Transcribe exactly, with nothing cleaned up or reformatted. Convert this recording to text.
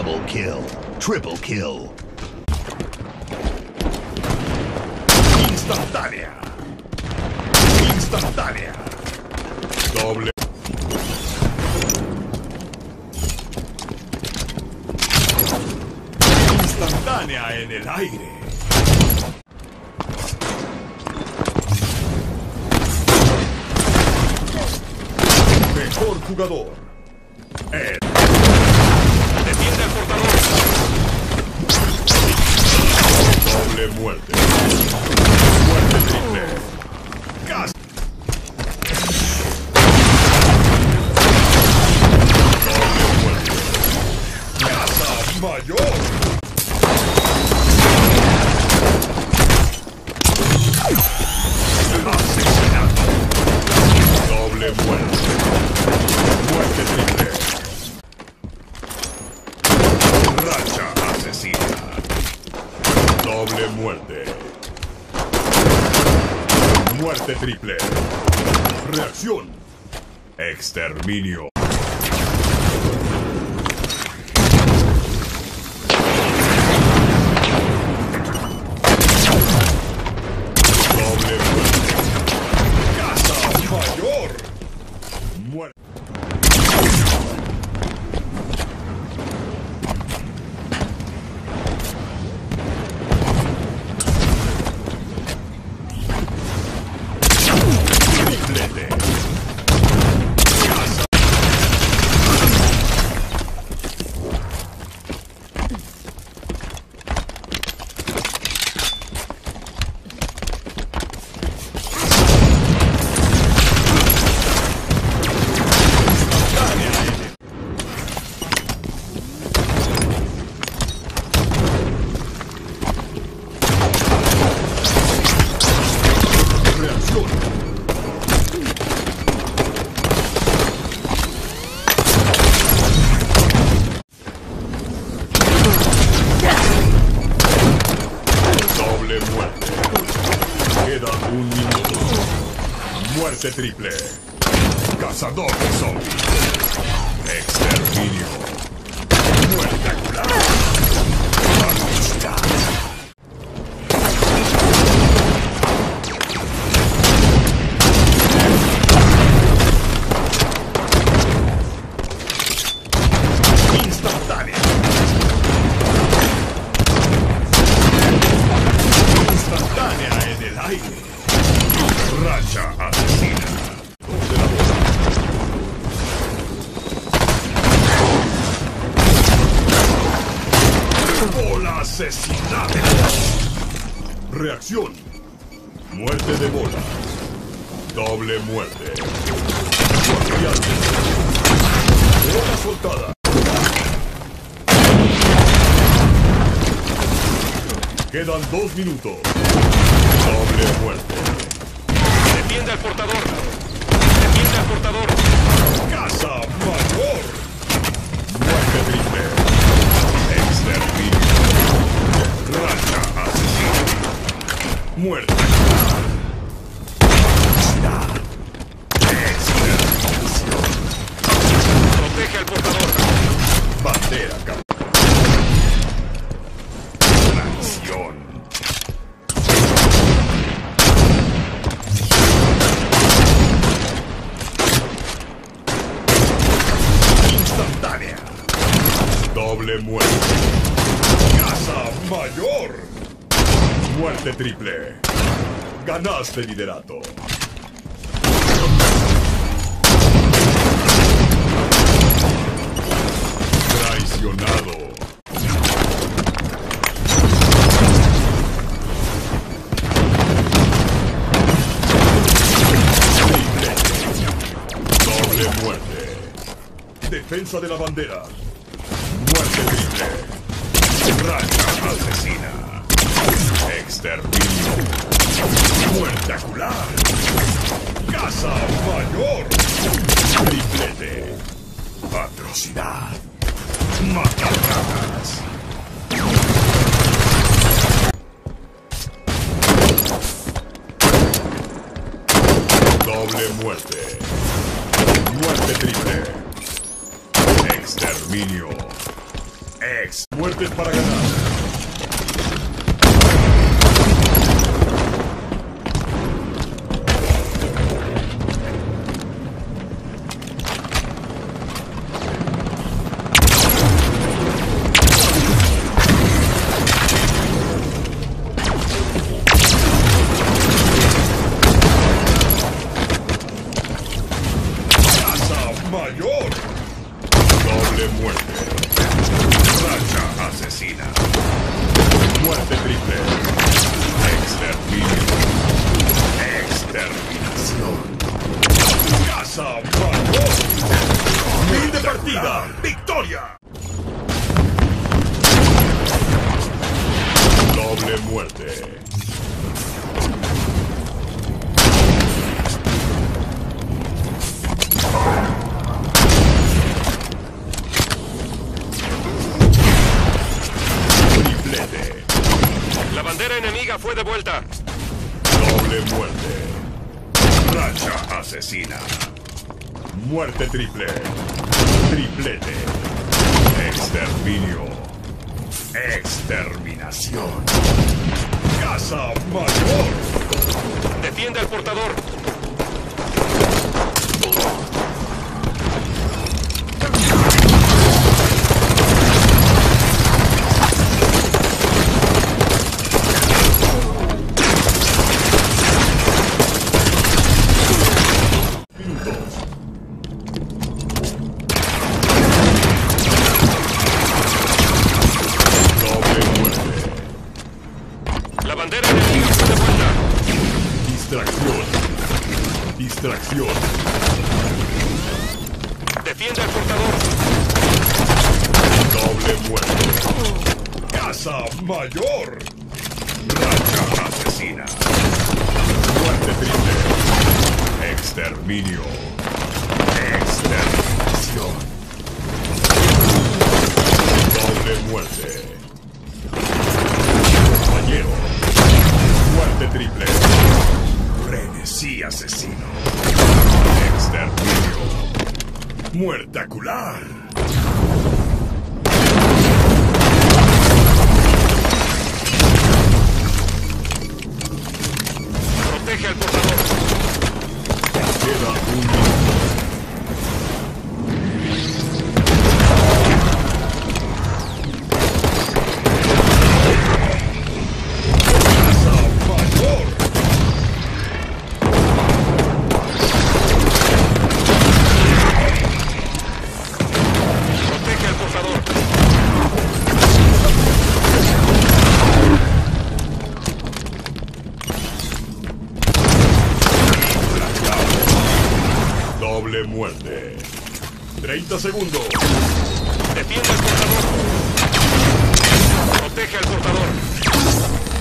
Double kill. Triple kill. Instantánea. Instantánea. Doble. Instantánea en el aire. Mejor jugador. El... Defiende el portador. Doble muerte. Muerte triple. Gas. Doble muerte. Casa mayor. Asesinato. Doble muerte. Muerte triple. Racha asesina. Doble muerte. Muerte triple. Reacción. Exterminio. Doble muerte. Casa mayor. Muerte. Triplete. Casa. Queda un minuto. Muerte triple. Cazador de zombies. Exterminio. Muerte ocular. Amistad. Instantánea. Instantánea en el aire. Racha asesina. Bola asesinada. Reacción. Muerte de bola. Doble muerte. Bola soltada. Quedan dos minutos. Doble muerte. Defiende al portador. Defiende al portador. Casa mayor. Muerte triple. Exterminio. Racha asesina. Muerte. Exterminación. Protege al portador. Bandera capturada. Instantánea. Doble muerte. Casa mayor. Muerte triple. Ganaste liderato. Traicionado. Doble muerte. Defensa de la bandera. Muerte triple. Racha asesina. Exterminio. Muerte ocular. Casa mayor. Triplete. Atrocidad. Matarratas. Doble muerte. Muerte triple. Exterminio. Ex. Muertes para ganar. Mayor. Doble muerte. Racha asesina. Muerte triple. Exterminio. Exterminación. Casa mayor. Fin de partida. Victoria. Doble muerte. La bandera enemiga fue devuelta. Doble muerte. Racha asesina. Muerte triple. Triplete. Exterminio. Exterminación. Casa mayor. Defiende al portador. La bandera enemiga fue devuelta. Distracción. Distracción. Defiende al portador. Doble muerte. Casa mayor. Racha asesina. Muerte triple. Exterminio. Exterminación. Doble muerte. Compañero. Muerte triple. Frenesí asesino. Exterminio. Muertacular. Protege al portador. Queda un minuto. Protege al portador. Doble muerte. treinta segundos. Defiende al portador. Protege al portador.